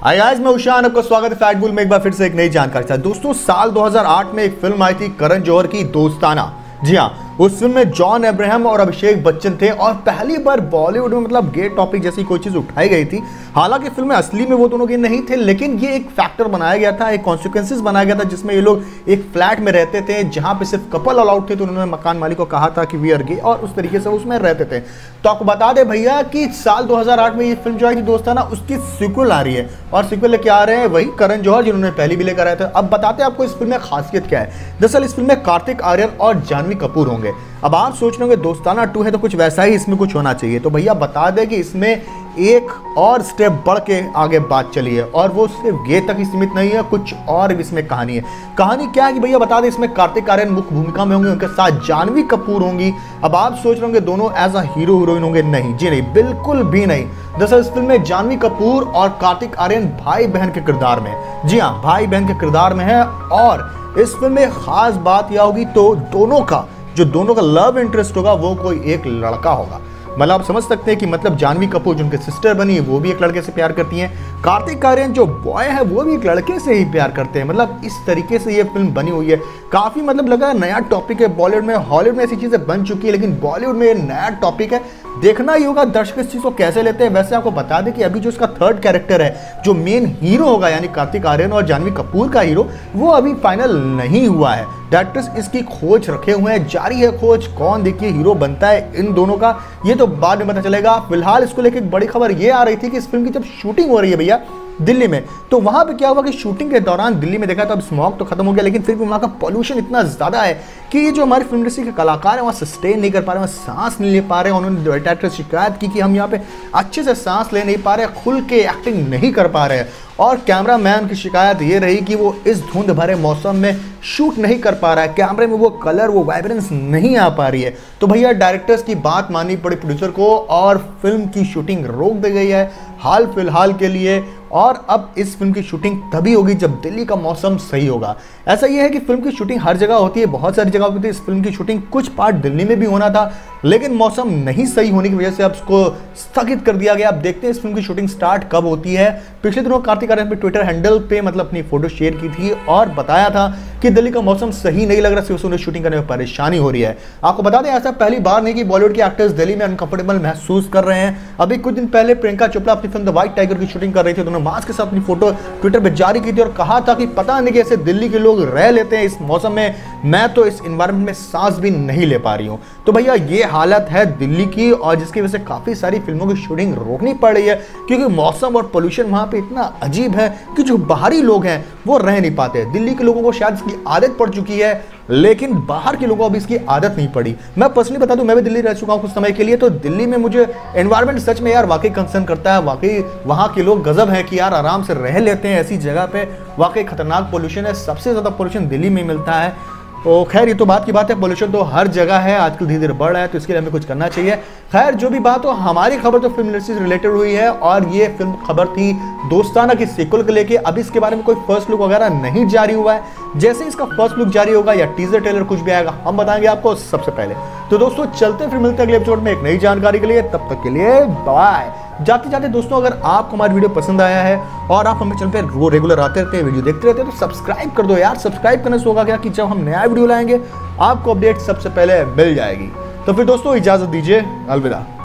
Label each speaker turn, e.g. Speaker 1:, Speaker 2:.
Speaker 1: Hi guys, मैं उशान, आपका स्वागत है फैक्ट बुल में एक बार फिर से एक नई जानकारी के साथ। दोस्तों, साल 2008 में एक फिल्म आई थी करण जौहर की दोस्ताना। जी हाँ, उस फिल्म में जॉन अब्राहम और अभिषेक बच्चन थे और पहली बार बॉलीवुड में मतलब गे टॉपिक जैसी कोई चीज उठाई गई थी। हालांकि फिल्म में असली में वो दोनों के नहीं थे, लेकिन ये एक फैक्टर बनाया गया था, एक कॉन्सिक्वेंसेस बनाया गया था, जिसमें ये लोग एक फ्लैट में रहते थे जहां पे सिर्फ कपल अलाउड थे। तो उन्होंने मकान मालिक को कहा था कि वी आर गे और उस तरीके से उसमें रहते थे। तो आपको बता दें भैया कि साल 2008 में ये फिल्म जो आई थी दोस्ताना, उसकी सीक्वल आ रही है और सीक्वल लेके आ रहे हैं वही करण जौहर जिन्होंने पहली भी लेकर आए थे। अब बताते हैं आपको इस फिल्म में खासियत क्या है। दरअसल इस फिल्म में कार्तिक आर्यन और जाह्नवी कपूर होंगे। अब आप सोच रहे होंगे दोस्ताना 2 है तो कुछ वैसा ही इसमें कुछ होना चाहिए। तो भैया बता दें कि इसमें एक और स्टेप बढ़ के आगे बात चली है और वो सिर्फ गे तक ही सीमित नहीं है, कुछ और भी इसमें कहानी है। कहानी क्या है कि भैया बता दें, इसमें कार्तिक आर्यन मुख्य भूमिका में होंगे, उनके साथ जाह्नवी कपूर होंगी। अब आप सोच रहे होंगे दोनों एज अ हीरो हीरोइन होंगे। नहीं जी नहीं, बिल्कुल भी नहीं। दरअसल इस फिल्म में जाह्नवी कपूर और कार्तिक आर्यन भाई बहन के किरदार में, जी हाँ, भाई बहन के किरदार में है। और इस फिल्म में खास बात यह होगी तो दोनों का लव इंटरेस्ट होगा वो कोई एक लड़का होगा। मतलब आप समझ सकते हैं कि मतलब जाह्नवी कपूर जिनके सिस्टर बनी वो भी एक लड़के से प्यार करती हैं, कार्तिक आर्यन जो बॉय है वो भी एक लड़के से ही प्यार करते हैं। मतलब इस तरीके से ये फिल्म बनी हुई है। काफी मतलब लगा नया टॉपिक है बॉलीवुड में। हॉलीवुड में ऐसी चीजें बन चुकी है, लेकिन बॉलीवुड में ये नया टॉपिक है। देखना ही होगा दर्शक इस चीज को कैसे लेते हैं। वैसे आपको बता दें कि अभी जो इसका थर्ड कैरेक्टर है, जो मेन हीरो होगा यानी कार्तिक आर्यन और जाह्नवी कपूर का हीरो, वो अभी फाइनल नहीं हुआ है। डायरेक्टर्स इसकी खोज रखे हुए हैं, जारी है खोज। कौन देखिए हीरो बनता है इन दोनों का, ये तो बाद में पता चलेगा। फिलहाल इसको लेकर एक बड़ी खबर ये आ रही थी कि इस फिल्म की जब शूटिंग हो रही है भैया दिल्ली में, तो वहां पे क्या हुआ कि शूटिंग के दौरान दिल्ली में देखा तो अब स्मॉग तो खत्म हो गया, लेकिन फिर भी वहां का पॉल्यूशन इतना ज्यादा है कि ये जो हमारी फिल्म इंडस्ट्री के कलाकार हैं वहाँ सस्टेन नहीं कर पा रहे, वहाँ सांस नहीं ले पा रहे। उन्होंने डायरेक्टर से शिकायत की कि हम यहाँ पे अच्छे से सांस ले नहीं पा रहे, खुल के एक्टिंग नहीं कर पा रहे। और कैमरा मैन की शिकायत ये रही कि वो इस धुंध भरे मौसम में शूट नहीं कर पा रहा है, कैमरे में वो कलर वो वाइब्रेंस नहीं आ पा रही है। तो भैया डायरेक्टर्स की बात माननी पड़ी प्रोड्यूसर को और फिल्म की शूटिंग रोक दी गई है हाल फिलहाल के लिए। और अब इस फिल्म की शूटिंग तभी होगी जब दिल्ली का मौसम सही होगा। ऐसा ये है कि फिल्म की शूटिंग हर जगह होती है, बहुत सारी जगह होती है। इस फिल्म की शूटिंग कुछ पार्ट दिल्ली में भी होना था, लेकिन मौसम नहीं सही होने की वजह से अब इसको स्थगित कर दिया गया। अब देखते हैं इस फिल्म की शूटिंग स्टार्ट कब होती है। पिछले दिनों कार्तिक आर्यन पे ट्विटर हैंडल पे मतलब अपनी फोटो शेयर की थी और बताया था कि दिल्ली का मौसम सही नहीं लग रहा, सिर्फ उन्हें शूटिंग करने में परेशानी हो रही है। आपको बता दें ऐसा पहली बार नहीं कि बॉलीवुड के एक्टर्स दिल्ली में अनकंफर्टेबल महसूस कर रहे हैं। अभी कुछ दिन पहले प्रियंका चोपड़ा अपनी फिल्म द व्हाइट टाइगर की शूटिंग कर रही थी, उन्होंने मास्क के साथ अपनी फोटो ट्विटर पर जारी की थी और कहा था कि पता नहीं कैसे दिल्ली के लोग रह लेते हैं इस मौसम में, मैं तो इस एनवायरनमेंट में सांस भी नहीं ले पा रही हूं। तो भैया ये हालत है दिल्ली की और जिसकी वजह से काफी सारी फिल्मों की शूटिंग रोकनी पड़ रही है, क्योंकि मौसम और पोल्यूशन वहां पे इतना अजीब है कि जो बाहरी लोग हैं वो रह नहीं पाते। दिल्ली के लोगों को शायद इसकी आदत पड़ चुकी है, लेकिन बाहर के लोगों को अभी इसकी आदत नहीं पड़ी। मैं पर्सनली बता दूं, मैं भी दिल्ली रह चुका हूं कुछ समय के लिए, तो दिल्ली में मुझे एनवायरनमेंट सच में यार वाकई कंसर्न करता है। वाकई वहां के लोग गजब है कि यार आराम से रह लेते हैं ऐसी जगह पे। वाकई खतरनाक पोल्यूशन है, सबसे ज्यादा पोल्यूशन दिल्ली में मिलता है। तो खैर ये तो बात की बात है, पोल्यूशन तो हर जगह है आजकल, धीरे धीरे बढ़ रहा है, तो इसके लिए हमें कुछ करना चाहिए। खैर जो भी बात हो, हमारी खबर तो फिल्म इंडस्ट्री से रिलेटेड हुई है और ये फिल्म खबर थी दोस्ताना की सीक्वल को लेके। अभी इसके बारे में कोई फर्स्ट लुक वगैरह नहीं जारी हुआ है। जैसे इसका फर्स्ट लुक जारी होगा या टीजर ट्रेलर कुछ भी आएगा, हम बताएंगे आपको सबसे पहले। तो दोस्तों चलते फिर मिलते हैं अगले एपिसोड में एक नई जानकारी के लिए, तब तक के लिए बाय। जाते जाते दोस्तों, अगर आपको हमारी वीडियो पसंद आया है और आप हमें चैनल पे रेगुलर आते रहते हैं, वीडियो देखते रहते हैं, तो सब्सक्राइब कर दो यार। सब्सक्राइब करने से होगा क्या कि जब हम नया वीडियो लाएंगे आपको अपडेट सबसे पहले मिल जाएगी। तो फिर दोस्तों इजाजत दीजिए, अलविदा।